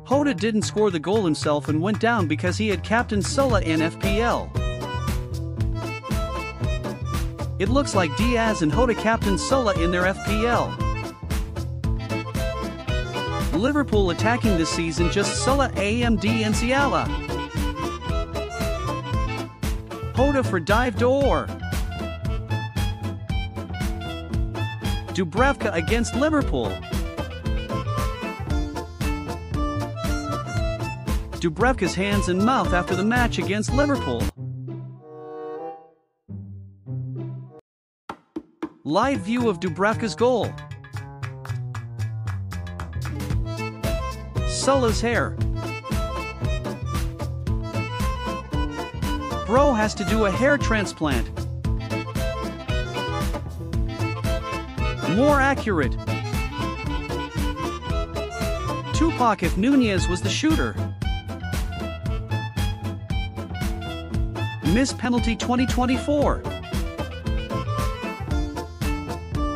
Jota didn't score the goal himself and went down because he had captained Salah in FPL. It looks like Diaz and Jota captained Salah in their FPL. Liverpool attacking this season just Salah, AMD and Salah. Jota for dive door. Dubravka against Liverpool. Dubravka's hands and mouth after the match against Liverpool. Live view of Dubravka's goal. Salah's hair. Bro has to do a hair transplant. More accurate. Tupac if Nunez was the shooter. Miss penalty 2024.